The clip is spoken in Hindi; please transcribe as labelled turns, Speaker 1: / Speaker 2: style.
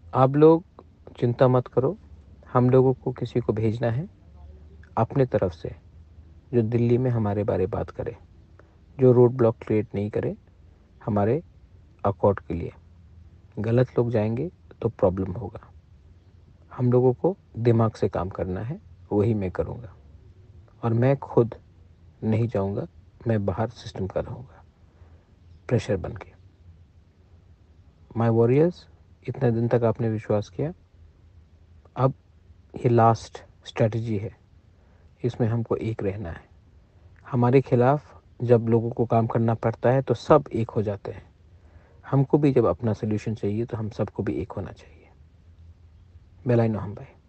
Speaker 1: आप लोग चिंता मत करो, हम लोगों को किसी को भेजना है अपने तरफ से जो दिल्ली में हमारे बारे बात करे, जो रोड ब्लॉक क्रिएट नहीं करे हमारे अकॉर्ड के लिए। गलत लोग जाएंगे तो प्रॉब्लम होगा। हम लोगों को दिमाग से काम करना है, वही मैं करूँगा। और मैं खुद नहीं जाऊँगा, मैं बाहर सिस्टम का रहूँगा प्रेशर बन के। माय वॉरियर्स, इतने दिन तक आपने विश्वास किया, अब ये लास्ट स्ट्रेटजी है, इसमें हमको एक रहना है। हमारे खिलाफ जब लोगों को काम करना पड़ता है तो सब एक हो जाते हैं। हमको भी जब अपना सोल्यूशन चाहिए तो हम सबको भी एक होना चाहिए। बेलाइनो हम भाई।